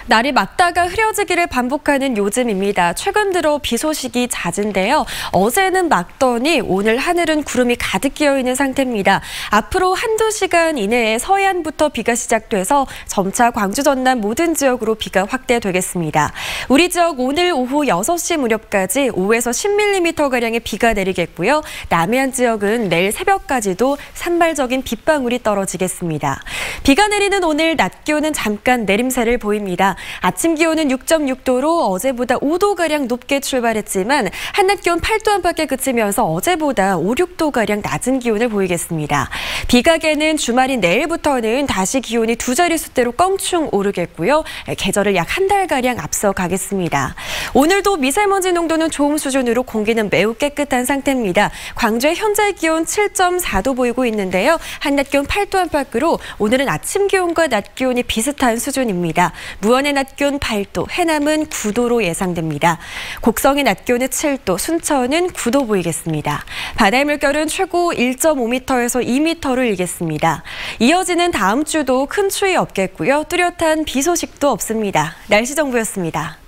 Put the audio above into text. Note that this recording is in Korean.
날이 맑다가 흐려지기를 반복하는 요즘입니다. 최근 들어 비 소식이 잦은데요. 어제는 맑더니 오늘 하늘은 구름이 가득 끼어 있는 상태입니다. 앞으로 한두 시간 이내에 서해안부터 비가 시작돼서 점차 광주 전남 모든 지역으로 비가 확대되겠습니다. 우리 지역 오늘 오후 6시 무렵까지 5에서 10mm가량의 비가 내리겠고요. 남해안 지역은 내일 새벽까지도 산발적인 빗방울이 떨어지겠습니다. 비가 내리는 오늘 낮 기온은 잠깐 내림세를 보입니다. 아침 기온은 6.6도로 어제보다 5도가량 높게 출발했지만 한낮 기온 8도 안팎에 그치면서 어제보다 5, 6도가량 낮은 기온을 보이겠습니다. 비가게는 주말인 내일부터는 다시 기온이 두 자릿수대로 껑충 오르겠고요. 계절을 약 한 달가량 앞서 가겠습니다. 오늘도 미세먼지 농도는 좋음 수준으로 공기는 매우 깨끗한 상태입니다. 광주의 현재 기온 7.4도 보이고 있는데요. 한낮 기온 8도 안팎으로 오늘은 아침 기온과 낮 기온이 비슷한 수준입니다. 무언의 낮 기온 8도, 해남은 9도로 예상됩니다. 곡성의 낮 기온은 7도, 순천은 9도 보이겠습니다. 바다의 물결은 최고 1.5m에서 2m를 일겠습니다. 이어지는 다음 주도 큰 추위 없겠고요. 뚜렷한 비 소식도 없습니다. 날씨 정보였습니다.